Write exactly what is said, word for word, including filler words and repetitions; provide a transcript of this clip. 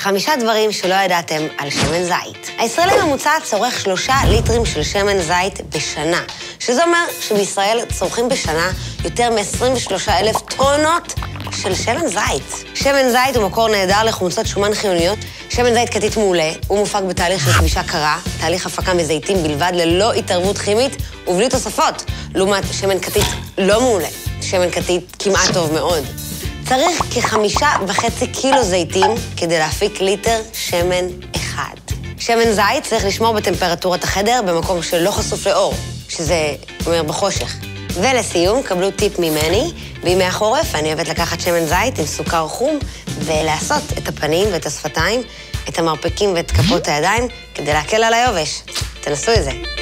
חמישה דברים שלא ידעתם על שמן זית. הישראלי ממוצע צורך שלושה ליטרים של שמן זית בשנה, שזה אומר שבישראל צורכים בשנה יותר מ-עשרים ושלושה אלף טונות של שמן זית. שמן זית הוא מקור נהדר לחומצות שומן חיוניות. שמן זית כתית מעולה, הוא מופק בתהליך של כבישה קרה, תהליך הפקה מזיתים בלבד ללא התערבות כימית ובלי תוספות, לעומת שמן כתית לא מעולה. שמן כתית כמעט טוב מאוד. צריך כחמישה וחצי קילו זיתים כדי להפיק ליטר שמן אחד. שמן זית צריך לשמור בטמפרטורת החדר במקום שלא חשוף לאור, שזה אומר בחושך. ולסיום, קבלו טיפ ממני, בימי החורף אני אוהבת לקחת שמן זית עם סוכר חום ולעשות את הפנים ואת השפתיים, את המרפקים ואת כפות הידיים כדי להקל על היובש. תנסו את זה.